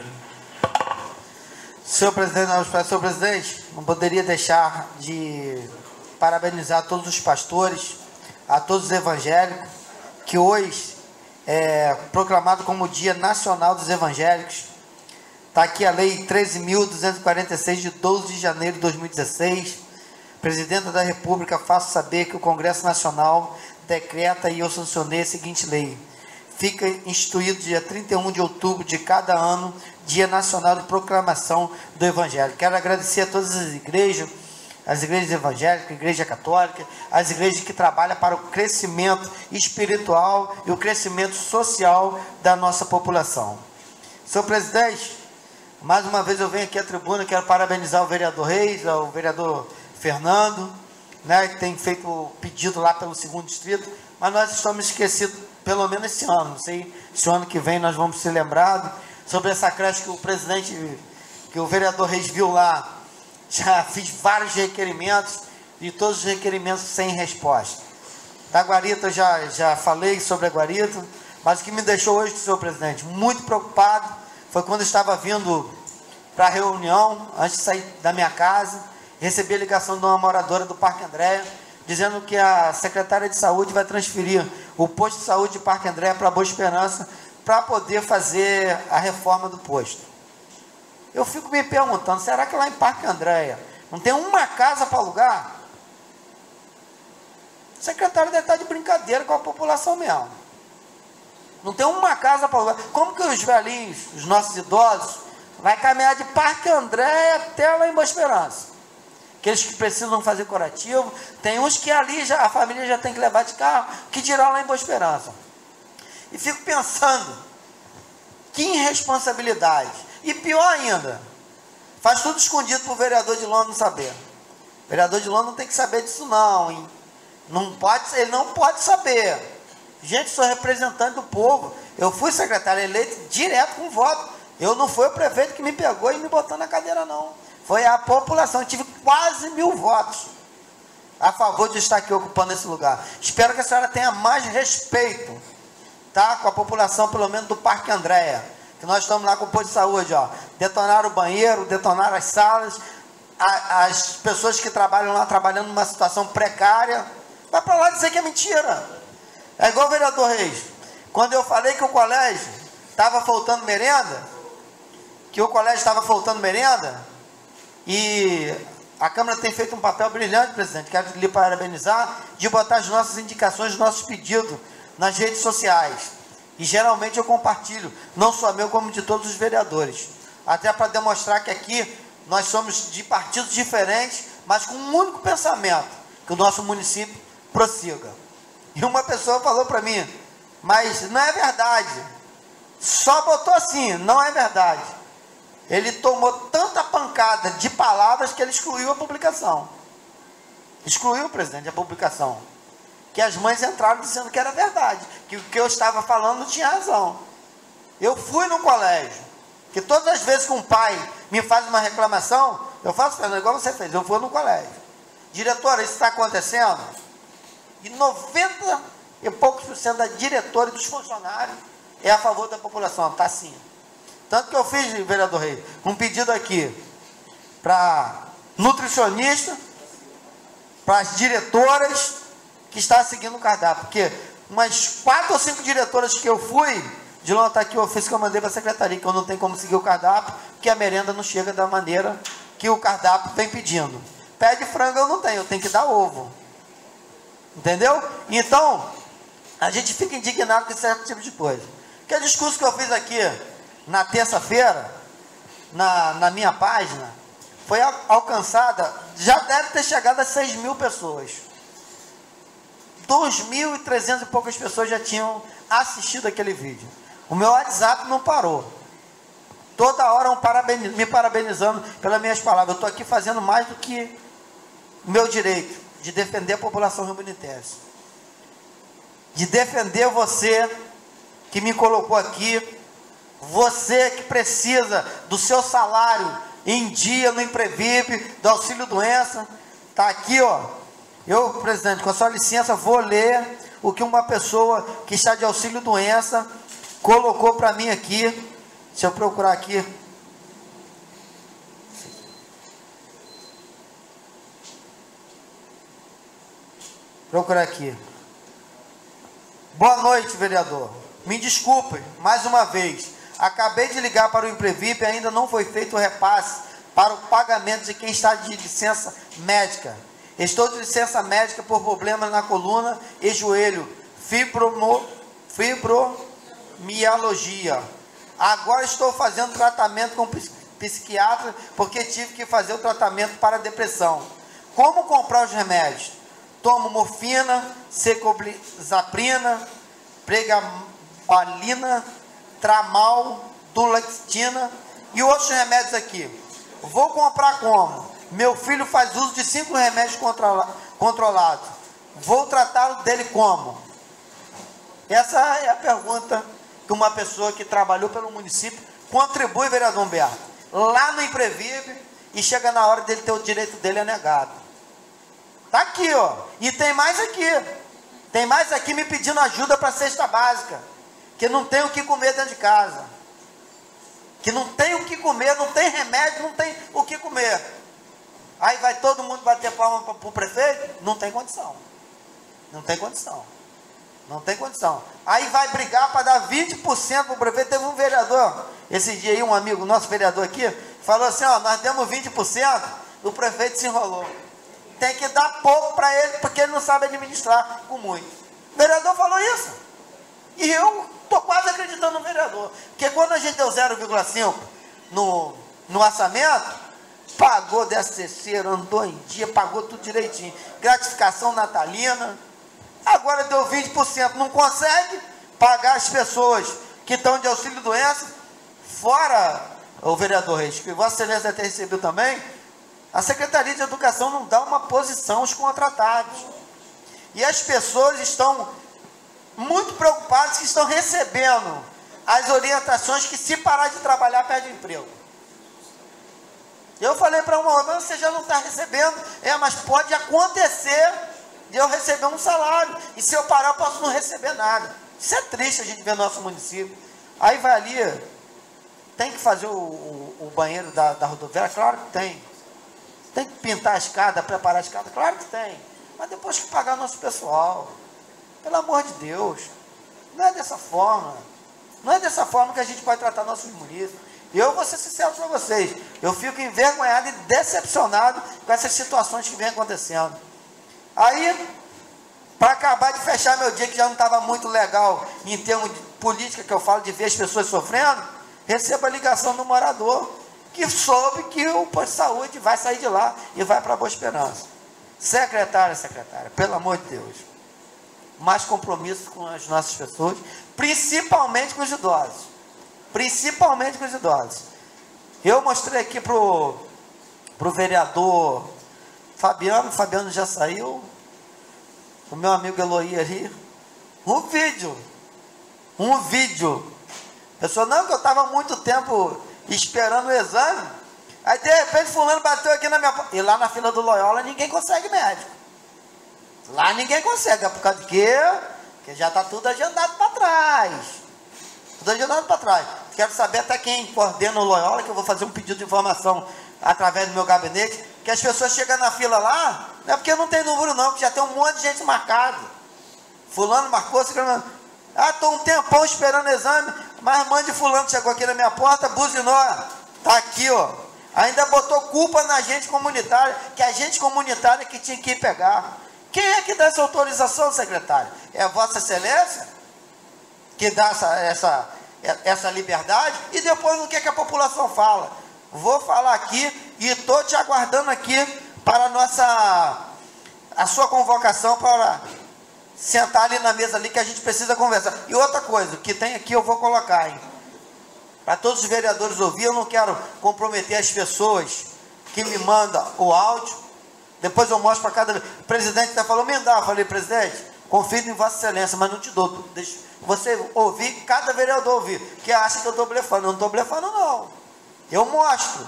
S7: Senhor presidente, não poderia deixar de parabenizar todos os pastores, a todos os evangélicos, que hoje é proclamado como Dia Nacional dos Evangélicos. Está aqui a Lei 13.246, de 12 de janeiro de 2016. Presidenta da República, faço saber que o Congresso Nacional decreta e eu sancionei a seguinte lei. Fica instituído dia 31 de outubro de cada ano, Dia Nacional de Proclamação do Evangelho. Quero agradecer a todas as igrejas evangélicas, a Igreja Católica, as igrejas que trabalham para o crescimento espiritual e o crescimento social da nossa população. Senhor presidente, mais uma vez eu venho aqui à tribuna, quero parabenizar o vereador Reis, o vereador Fernando, né, que tem feito o pedido lá pelo 2º distrito, mas nós estamos esquecidos, pelo menos esse ano, não sei se o ano que vem nós vamos ser lembrados, sobre essa creche que o vereador Reis viu lá. Já fiz vários requerimentos e todos os requerimentos sem resposta. Da guarita eu já falei sobre a guarita, mas o que me deixou hoje, senhor presidente, muito preocupado, foi quando eu estava vindo para a reunião, antes de sair da minha casa, recebi a ligação de uma moradora do Parque Andréa, dizendo que a secretária de saúde vai transferir o posto de saúde de Parque Andréa para Boa Esperança, para poder fazer a reforma do posto. Eu fico me perguntando, será que lá em Parque Andréa não tem uma casa para alugar? O secretário deve estar de brincadeira com a população mesmo. Não tem uma casa para alugar. Como que os velhinhos, os nossos idosos, vai caminhar de Parque Andréa até lá em Boa Esperança? Aqueles que precisam fazer curativo, tem uns que ali a família já tem que levar de carro, que dirá lá em Boa Esperança. E fico pensando, que irresponsabilidade. E pior ainda, faz tudo escondido para o vereador de Londres não saber. O vereador de Londres não tem que saber disso não, hein? Ele não pode saber. Gente, sou representante do povo. Eu fui secretário eleito direto com voto. Eu não fui o prefeito que me pegou e me botou na cadeira não. Foi a população. Eu tive quase 1000 votos a favor de estar aqui ocupando esse lugar. Espero que a senhora tenha mais respeito, tá, com a população, pelo menos do Parque Andréa, que nós estamos lá com o posto de saúde, ó, detonaram o banheiro, detonaram as salas, as pessoas que trabalham lá, trabalhando numa situação precária, vai para lá dizer que é mentira. É igual o vereador Reis, quando eu falei que o colégio estava faltando merenda, e a Câmara tem feito um papel brilhante, presidente, quero lhe parabenizar, de botar as nossas indicações, os nossos pedidos nas redes sociais. E geralmente eu compartilho, não só meu, como de todos os vereadores. Até para demonstrar que aqui nós somos de partidos diferentes, mas com um único pensamento, que o nosso município prossiga. E uma pessoa falou para mim, mas não é verdade. Só botou assim, não é verdade. Ele tomou tanta pancada de palavras que ele excluiu a publicação. Excluiu, presidente, a publicação. Que as mães entraram dizendo que era verdade, que o que eu estava falando tinha razão. Eu fui no colégio, que todas as vezes que um pai me faz uma reclamação, eu faço igual você fez, eu vou no colégio. Diretora, isso está acontecendo? E 90 e poucos % da diretora e dos funcionários é a favor da população, está sim. Tanto que eu fiz, vereador Reis, um pedido aqui para nutricionista, para as diretoras que está seguindo o cardápio, porque umas 4 ou 5 diretoras que eu fui, de lá está aqui o ofício que eu mandei para a secretaria, que eu não tenho como seguir o cardápio, porque a merenda não chega da maneira que o cardápio vem pedindo. Pé de frango eu não tenho, eu tenho que dar ovo. Entendeu? Então, a gente fica indignado com certo tipo de coisa. Aquele discurso que eu fiz aqui na terça-feira, na minha página, foi alcançada, já deve ter chegado a 6 mil pessoas. 2.300 e poucas pessoas já tinham assistido aquele vídeo. O meu WhatsApp não parou. Toda hora me parabenizando pelas minhas palavras. Eu estou aqui fazendo mais do que o meu direito de defender a população ribonitense. De defender você que me colocou aqui. Você que precisa do seu salário em dia no Imprevive, do auxílio doença. Está aqui, ó. Eu, presidente, com a sua licença, vou ler o que uma pessoa que está de auxílio doença colocou para mim aqui. Deixa eu procurar aqui. Procurar aqui. Boa noite, vereador. Me desculpe, mais uma vez. Acabei de ligar para o Imprevive e ainda não foi feito o repasse para o pagamento de quem está de licença médica. Estou de licença médica por problemas na coluna e joelho, fibromialgia. Agora estou fazendo tratamento com psiquiatra porque tive que fazer o tratamento para depressão. Como comprar os remédios? Tomo morfina, secoblizaprina, pregabalina, tramal, duloxetina e outros remédios aqui. Vou comprar como? Meu filho faz uso de 5 remédios controlados. Vou tratá-lo dele como? Essa é a pergunta que uma pessoa que trabalhou pelo município contribui, vereador Humberto, lá no Imprevive, e chega na hora dele ter o direito dele negado. Está aqui, ó. E tem mais aqui. Tem mais aqui me pedindo ajuda para a cesta básica. Que não tem o que comer dentro de casa. Que não tem o que comer, não tem remédio, não tem o que comer. Aí vai todo mundo bater palma para o prefeito? Não tem condição. Não tem condição. Não tem condição. Aí vai brigar para dar 20% para o prefeito. Teve um vereador, esse dia aí, um amigo, nosso vereador aqui, falou assim, ó, nós demos 20%, o prefeito se enrolou. Tem que dar pouco para ele, porque ele não sabe administrar com muito. O vereador falou isso. E eu estou quase acreditando no vereador. Porque quando a gente deu 0,5 no orçamento, pagou 13º, andou em dia, pagou tudo direitinho. Gratificação natalina. Agora deu 20%. Não consegue pagar as pessoas que estão de auxílio doença. Fora, o vereador Reis, que Vossa Excelência até recebeu também, a Secretaria de Educação não dá uma posição aos contratados. E as pessoas estão muito preocupadas que estão recebendo as orientações que se parar de trabalhar perde emprego. Eu falei para uma outra, você já não está recebendo, mas pode acontecer de eu receber um salário, e se eu parar eu posso não receber nada. Isso é triste a gente ver no nosso município. Aí vai ali, tem que fazer o banheiro da rodoviária? Claro que tem. Tem que pintar a escada, preparar a escada? Claro que tem. Mas depois que pagar nosso pessoal, pelo amor de Deus, não é dessa forma. Não é dessa forma que a gente pode tratar nossos munícipes. Eu vou ser sincero para vocês, eu fico envergonhado e decepcionado com essas situações que vem acontecendo. Aí, para acabar de fechar meu dia, que já não estava muito legal em termos de política, que eu falo de ver as pessoas sofrendo, recebo a ligação do morador, que soube que o posto de saúde vai sair de lá e vai para Boa Esperança. Secretária, pelo amor de Deus, mais compromisso com as nossas pessoas, principalmente com os idosos. Principalmente com os idosos. Eu mostrei aqui pro vereador Fabiano já saiu, o meu amigo Eloy ali, um vídeo. A pessoa, não, que eu estava muito tempo esperando o exame, aí de repente fulano bateu aqui na minha porta, e lá na fila do Loyola ninguém consegue médico. Lá ninguém consegue, é por causa de quê? Porque já está tudo agendado para trás. Quero saber até quem coordena o Loyola, que eu vou fazer um pedido de informação através do meu gabinete, que as pessoas chegam na fila lá, não é porque não tem número não, porque já tem um monte de gente marcado. Fulano marcou, estou um tempão esperando o exame, mas a mãe de fulano chegou aqui na minha porta, buzinou, está aqui, ó. Ainda botou culpa na gente comunitária, que a gente comunitária que tinha que ir pegar. Quem é que dá essa autorização, secretário? É a Vossa Excelência que dá essa liberdade? E depois o que a população fala? Vou falar aqui e estou te aguardando aqui para a sua convocação para sentar ali na mesa ali que a gente precisa conversar. E outra coisa, que tem aqui eu vou colocar, hein? Para todos os vereadores ouvir, eu não quero comprometer as pessoas que me mandam o áudio. Depois eu mostro para cada... O presidente até falou, me dá. Eu falei, presidente, confio em Vossa Excelência, mas não te dou. Deixa você ouvir, cada vereador ouvir. Que acha que eu estou blefando. Eu não estou blefando, não. Eu mostro.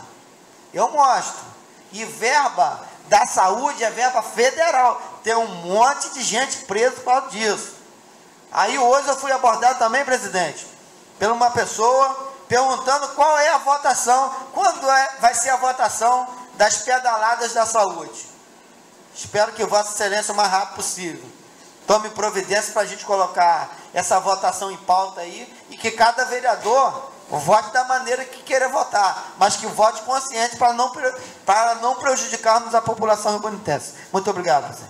S7: E verba da saúde é verba federal. Tem um monte de gente presa por causa disso. Aí hoje eu fui abordado também, presidente, por uma pessoa perguntando qual é a votação, quando vai ser a votação das pedaladas da saúde. Espero que Vossa Excelência o mais rápido possível tome providência para a gente colocar essa votação em pauta aí e que cada vereador vote da maneira que queira votar, mas que vote consciente para não prejudicarmos a população ribonitense. Muito obrigado, presidente.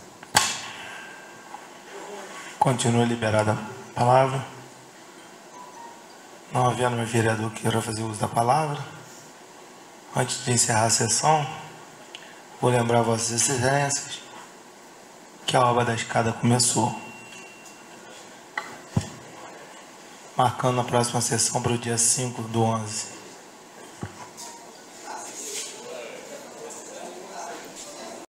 S1: Continua liberada a palavra. Não havendo um vereador que queira fazer uso da palavra, antes de encerrar a sessão, vou lembrar Vossas Excelências que a obra da escada começou, marcando a próxima sessão para o dia 5/11.